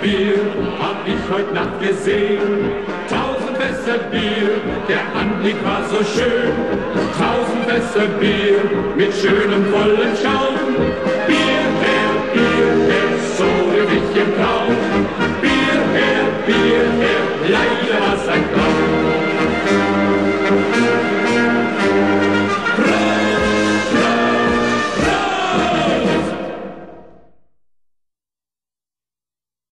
Bier hab ich heut Nacht gesehen. 1000 Fässer Bier, der Anblick war so schön. 1000 Fässer Bier mit schönem vollen Schaum.